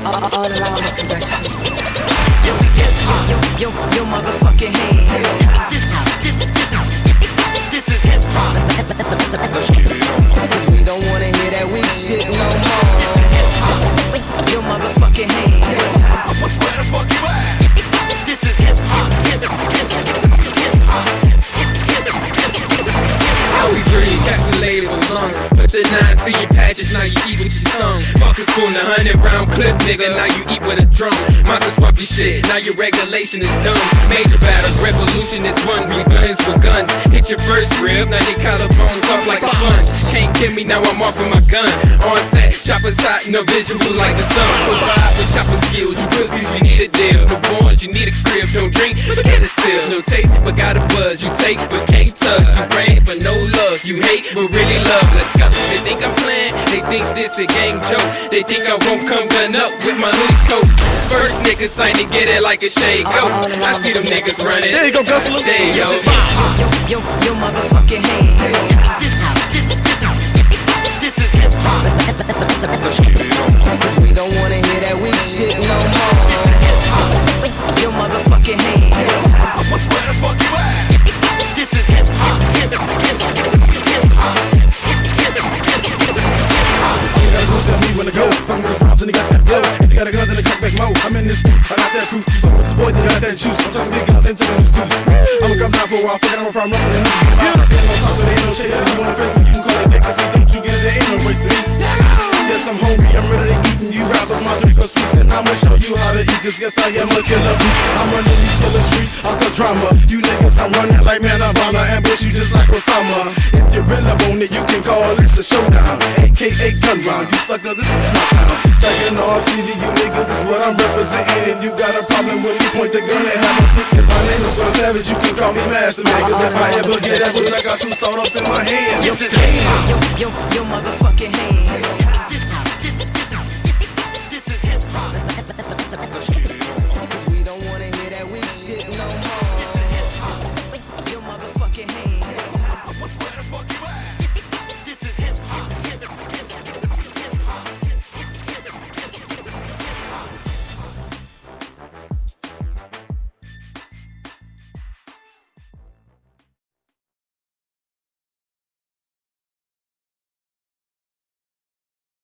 All around the productions. This is hip hop. Your motherfucking hand. This is hip hop. Let's get it on. We don't wanna hear that weak shit no more. This is hip hop. Your motherfucking hand. Where the fuck you at? This is hip hop. Hip hop. How we breathe, encapsulated with lungs. Put the 9 to your patches, now you eat with your tongue. Fuck a spoon, 100-round clip, nigga, now you eat with a drum. Monster swap your shit, now your regulation is done. Major battles, revolution is won. We guns for guns. Hit your first rib, now your collarbones soft like a sponge. Can't kill me, now I'm off with my gun. On set, choppers hot, no visual like the sun. Provide with chopper skills, you pussies, you need a deal. No borns, you need a crib, don't drink, but get a sip. No taste, but got a buzz. You take, but can't touch. You brain, but no love. You hate, but really love. Let's go. They think I'm playing, they think this a gang joke. They think I won't come gun up with my hoodie coat. First nigga sign to get it like a shade coat. I see them niggas running. There you go, Gusler. There yo. Your motherfucking hand. This is hip hop. Let's get it on. We don't wanna hear that weak shit no more. This is hip hop. Your motherfucking hand. Where the fuck you at? This is hip hop. Hip hop. You gotta go tell me when to go. Fuck with those rhymes and they got that flow. If you got a gun, then they cut back mo. I'm in this booth, I got that proof. You fuck with this boy, then you got that juice. I'm talking big guns, ain't talking loose deuce. I'ma come down for a while, fuck it, I'm from rumbling and moving. Yeah, no talk, so they ain't no chasing. You wanna face me, you can call it vacancy. Don't you get it, there ain't no race to me. Yes, I'm hungry, I'm ready to eat, and you rappers, my 3 go sweets, and I'ma show you how to eat, cause yes, I am a killer beast. I'm running these killer streets, I'll cause drama. You niggas, I'm running like man, I'm Obama, ambush you just like Osama. If you're real up on it, you can call this a showdown, AKA gun round. You suckers, this is my town. Second RCD, you niggas is what I'm representing. If you got a problem when you point the gun and have a listen, my name is Squad Savage, you can call me Master Man, cause if I ever get that, I got 2 sawed-offs in my hand. This is hip hop. Your motherfucking hand.